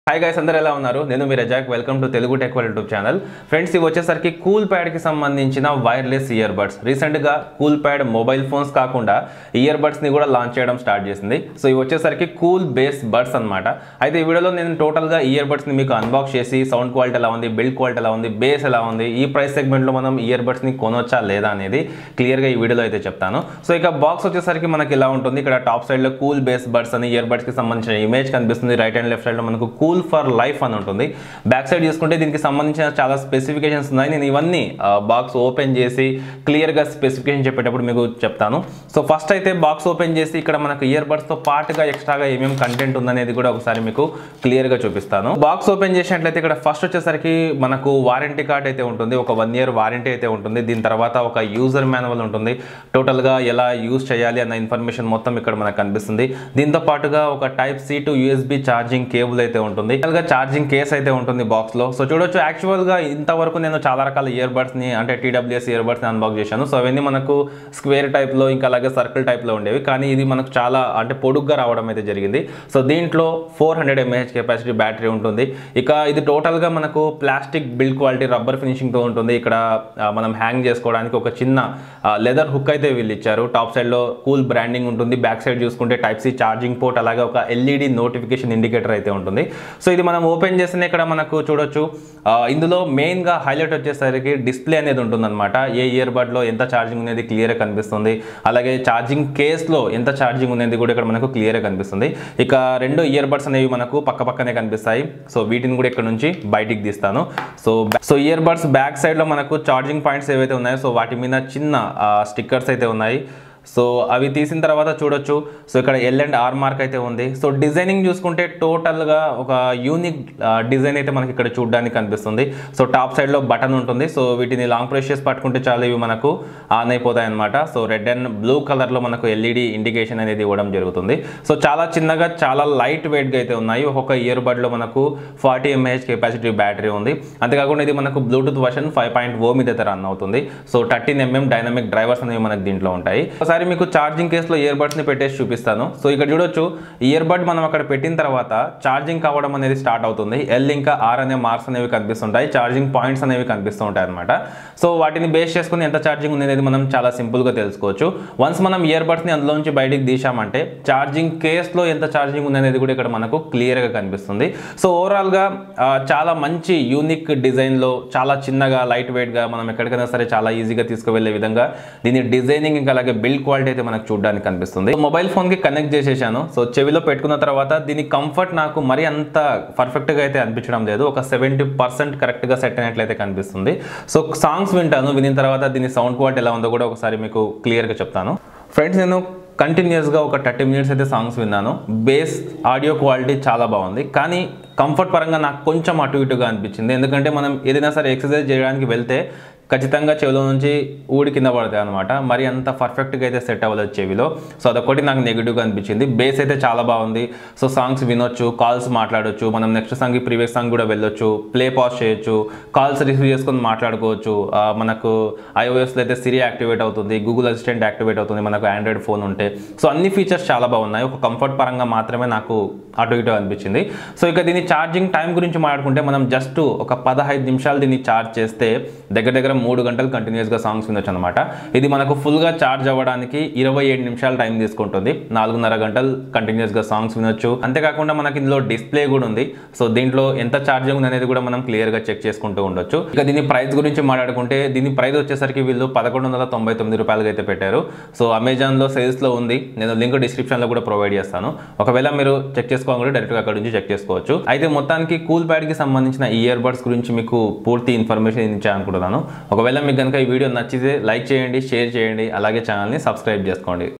high guys अंदर ఎలా ఉన్నారు నేను మీ Razak welcome to Telugu tech world YouTube channel friends ఇవి వచ్చేసరికి కూల్ ప్యాడ్ కి సంబంధించిన వైర్లెస్ ఇయర్ బడ్స్ రీసెంట్ గా కూల్ ప్యాడ్ మొబైల్ ఫోన్స్ కాకుండా ఇయర్ బడ్స్ ని కూడా లాంచ్ చేయడం స్టార్ట్ చేసింది సో ఇవి వచ్చేసరికి కూల్ బేస్ బడ్స్ అన్నమాట అయితే ఈ వీడియోలో నేను టోటల్ గా ఇయర్ బడ్స్ ని మీకు అన్బాక్స్ చేసి సౌండ్ క్వాలిటీ ఎలా ఉంది బిల్డ్ క్వాలిటీ ఎలా ఉంది బేస్ ఎలా ఉంది ఈ ప్రైస్ సెగ్మెంట్ లో మనం ఇయర్ బడ్స్ ని కొనొచ్చా లేదా అనేది క్లియర్ గా ఈ వీడియోలో అయితే చెప్తాను సో ఇక బాక్స్ వచ్చేసరికి మనకి ఇలా ఉంటుంది ఇక్కడ టాప్ సైడ్ లో కూల్ బేస్ బడ్స్ అని ఇయర్ బడ్స్ కి సంబంధించిన ఇమేజ్ కనిపిస్తుంది రైట్ అండ్ లెఫ్ట్ సైడ్ లో మనకు కూల్ ఫర్ లైఫ్ అని ఉంటుంది బ్యాక్ సైడ్ చూసుకుంటే దీనికి సంబంధించిన చాలా స్పెసిఫికేషన్స్ ఉన్నాయి నేను ఇవన్నీ బాక్స్ ఓపెన్ చేసి క్లియర్ గా స్పెసిఫికేషన్ చెప్పేటప్పుడు మీకు చెప్తాను సో ఫస్ట్ అయితే బాక్స్ ఓపెన్ చేసి ఇక్కడ మనకు ఇయర్ బడ్స్ తో పాటుగా ఎక్స్ట్రాగా ఏమేం కంటెంట్ ఉందనేది కూడా ఒకసారి మీకు క్లియర్ గా చూపిస్తాను బాక్స్ ఓపెన్ చేసినట్లయితే ఇక్కడ ఫస్ట్ వచ్చేసరికి మనకు వారంటీ కార్డ్ అయితే ఉంటుంది ఒక 1 year వారంటీ అయితే ఉంటుంది దీని తర్వాత ఒక యూజర్ మాన్యువల్ ఉంటుంది టోటల్ గా ఎలా యూజ్ చేయాలి అన్న ఇన్ఫర్మేషన్ మొత్తం ఇక్కడ మనకు కనిపిస్తుంది దీంతో పాటుగా ఒక type C to USB charging cable అయితే ఉంటుంది ఛార్జింగ్ కేస్ అయితే ఉంటుంది బాక్స్ లో సో చూడొచ్చు యాక్చువల్ గా ఇంతవరకు నేను చాలా రకాల ఇయర్ బడ్స్ ని అంటే TWS ఇయర్ బడ్స్ ని అన్బాక్స్ చేశాను సో అవన్నీ మనకు స్క్వేర్ టైప్ లో ఇంకా అలాగే సర్కిల్ టైప్ లో ఉండేవి కానీ ఇది మనకు చాలా అంటే పొడుగ్గా రావడం అయితే జరిగింది సో దీంట్లో 400 mAh కెపాసిటీ బ్యాటరీ ఉంటుంది ఇక ఇది టోటల్ గా మనకు plastic build quality rubber finishing తో ఉంటుంది ఇక్కడ మనం హ్యాంగ్ చేసుకోవడానికి ఒక చిన్న లెదర్ హుక్ అయితే వీళ్ళు ఇచ్చారు టాప్ సైడ్ లో కూల్ బ్రాండింగ్ ఉంటుంది బ్యాక్ సైడ్ చూసుకుంటే టైప్ సి ఛార్జింగ్ పోర్ట్ అలాగే ఒక LED నోటిఫికేషన్ ఇండికేటర్ అయితే ఉంటుంది సో ఇది మనం ఓపెన్ చేసిన ఇక్కడ మనకు చూడొచ్చు ఇందులో మెయిన్ గా హైలైట్ వచ్చేసరికి డిస్ప్లే అనేది ఉంటుందన్నమాట ఏ ఇయర్ బడ్ లో ఎంత ఛార్జింగ్ అనేది క్లియర్ గా కనిపిస్తుంది అలాగే ఛార్జింగ్ కేస్ లో ఎంత ఛార్జింగ్ అనేది కూడా ఇక్కడ మనకు క్లియర్ గా కనిపిస్తుంది ఇక రెండు ఇయర్ బడ్స్ అనేవి మనకు పక్క పక్కనే కనిపిస్తాయి సో వీటిని కూడా ఇక్కడ నుంచి బయటికి తీస్తాను so earbuds back side లో మనకు ఛార్జింగ్ పాయింట్స్ ఏవైతే ఉన్నాయో సో వాటి మీద చిన్న స్టిక్కర్స్ అయితే ఉన్నాయి సో అవి తీసిన తర్వాత చూడొచ్చు సో ఇక్కడ L&R మార్క్ అయితే ఉంది సో డిజైనింగ్ చూసుకుంటే టోటల్గా ఒక యూనిక్ డిజైన్ అయితే మనకి ఇక్కడ చూడడానికి కనిపిస్తుంది సో టాప్ సైడ్లో బటన్ ఉంటుంది సో వీటిని లాంగ్ ప్రెస్ చేసి పట్టుకుంటే చాలా ఇవి మనకు ఆన్ అయిపోతాయి అనమాట సో రెడ్ అండ్ బ్లూ కలర్లో మనకు LED ఇండికేషన్ అనేది ఇవ్వడం జరుగుతుంది సో చాలా చిన్నగా చాలా లైట్ వెయిట్గా అయితే ఉన్నాయి ఒక్కొక్క ఇయర్ బడ్లో మనకు 40 mAh కెపాసిటీ బ్యాటరీ ఉంది అంతేకాకుండా ఇది మనకు బ్లూటూత్ వర్షన్ 5.0 మీద అయితే రన్ అవుతుంది సో 13mm డైనమిక్ డ్రైవర్స్ అనేవి మనకు దీంట్లో ఉంటాయి ఒకసారి మీకు ఛార్జింగ్ కేసులో ఇయర్ బడ్స్ ని పెట్టేసి చూపిస్తాను సో ఇక్కడ చూడొచ్చు ఇయర్ బడ్ మనం అక్కడ పెట్టిన తర్వాత ఛార్జింగ్ కావడం అనేది స్టార్ట్ అవుతుంది L ఇంకా R అనే మార్క్స్ అనేవి కనిపిస్తుంటాయి ఛార్జింగ్ పాయింట్స్ అనేవి కనిపిస్తూ ఉంటాయి అనమాట సో వాటిని బేస్ చేసుకుని ఎంత ఛార్జింగ్ ఉంది అనేది మనం చాలా సింపుల్ గా తెలుసుకోవచ్చు వన్స్ మనం ఇయర్ బడ్స్ ని అందులో నుంచి బయటికి తీసామంటే ఛార్జింగ్ కేస్ లో ఎంత ఛార్జింగ్ ఉంది అనేది కూడా ఇక్కడ మనకు క్లియర్ గా కనిపిస్తుంది సో ఓవరాల్ గా చాలా మంచి యూనిక్ డిజైన్ లో చాలా చిన్నగా లైట్ వెయిట్ గా మనం ఎక్కడికైనా సరే చాలా ఈజీగా తీసుకువెళ్లే విధంగా దీని డిజైనింగ్ ఇంకా అలాగే బిల్డ్ క్వాలిటీ అయితే మనకు చూడడానికి కనిపిస్తుంది మొబైల్ ఫోన్ కి కనెక్ట్ చేసేసాను సో చెవిలో పెట్టుకున్న తర్వాత దీని కంఫర్ట్ నాకు మరి అంత పర్ఫెక్ట్ గా అయితే అనిపించడం లేదు ఒక 70% కరెక్ట్ గా సెట్ అయినట్లయితే కనిపిస్తుంది సో సాంగ్స్ వింటాను వినిన తర్వాత దీని సౌండ్ క్వాలిటీ ఎలా ఉందో కూడా ఒకసారి మీకు క్లియర్ గా చెప్తాను ఫ్రెండ్స్ నేను కంటిన్యూస్గా ఒక 30 minutes అయితే సాంగ్స్ విన్నాను బేస్ ఆడియో క్వాలిటీ చాలా బాగుంది కానీ కంఫర్ట్ పరంగా నాకు కొంచెం అటు ఇటుగా అనిపించింది ఎందుకంటే మనం ఏదైనా సరే ఎక్సర్సైజ్ చేయడానికి వెళ్తే ఖచ్చితంగా చెవిలో నుంచి ఊడి కింద పడతాయి అనమాట మరి అంత పర్ఫెక్ట్గా అయితే సెట్ అవ్వలేదు చెవిలో సో అదొకటి నాకు నెగిటివ్గా అనిపించింది బేస్ అయితే చాలా బాగుంది సో సాంగ్స్ వినొచ్చు కాల్స్ మాట్లాడొచ్చు మనం నెక్స్ట్ సాంగ్ ప్రీవియస్ సాంగ్ కూడా వెళ్ళొచ్చు ప్లే పాజ్ చేయొచ్చు కాల్స్ రిసీవ్ చేసుకొని మాట్లాడుకోవచ్చు మనకు iOSలో అయితే సిరి యాక్టివేట్ అవుతుంది గూగుల్ అసిస్టెంట్ యాక్టివేట్ అవుతుంది మనకు ఆండ్రాయిడ్ ఫోన్ ఉంటే సో అన్ని ఫీచర్స్ చాలా బాగున్నాయి ఒక కంఫర్ట్ పరంగా మాత్రమే నాకు అటు ఇటు అనిపించింది సో ఇక దీని ఛార్జింగ్ టైం గురించి మాట్లాడుకుంటే మనం జస్ట్ ఒక 15 నిమిషాలు దీన్ని ఛార్జ్ చేస్తే దగ్గర 3 గంటలు కంటిన్యూస్గా సాంగ్స్ వినొచ్చు అనమాట ఇది మనకు ఫుల్గా ఛార్జ్ అవ్వడానికి 27 నిమిషాలు టైం తీసుకుంటుంది 4.5 గంటలు కంటిన్యూస్గా సాంగ్స్ వినొచ్చు అంతేకాకుండా మనకి ఇందులో డిస్ప్లే కూడా ఉంది సో దీంట్లో ఎంత ఛార్జింగ్ ఉంది అనేది కూడా మనం క్లియర్గా చెక్ చేసుకుంటూ ఉండొచ్చు ఇక దీని ప్రైస్ గురించి మాట్లాడుకుంటే దీని ప్రైస్ వచ్చేసరికి వీళ్ళు 1199 రూపాయలకి అయితే పెట్టారు సో అమెజాన్లో సేల్స్లో ఉంది నేను లింక్ డిస్క్రిప్షన్లో కూడా ప్రొవైడ్ చేస్తాను ఒకవేళ మీరు చెక్ చేసుకోవాలంటే డైరెక్ట్గా అక్కడ నుంచి చెక్ చేసుకోవచ్చు అయితే మొత్తానికి కూల్ ప్యాడ్కి సంబంధించిన ఇయర్ బడ్స్ గురించి మీకు పూర్తి ఇన్ఫర్మేషన్ ఇచ్చాను ఒకవేళ మీకు కనుక ఈ వీడియో నచ్చితే లైక్ చేయండి షేర్ చేయండి అలాగే ఛానల్ని సబ్స్క్రైబ్ చేసుకోండి